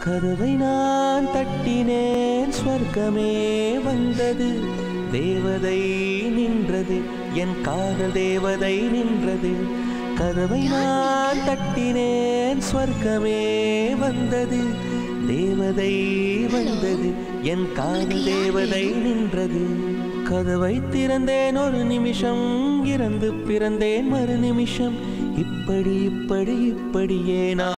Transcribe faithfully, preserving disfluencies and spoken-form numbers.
கதவை நான் தட்டினேன், ஸ்வர்க்கமே வந்தது. தேவதை நின்றது, என் காதல் தேவதை நின்றது. கதவை நான் தட்டினேன், ஸ்வர்க்கமே வந்தது. தேவதை வந்தது, என் காதல் தேவதை நின்றது. கதவை திறந்தேன் ஒரு நிமிஷம், இறந்து பிறந்தேன் மறு நிமிஷம். இப்படி இப்படி இப்படியே நான்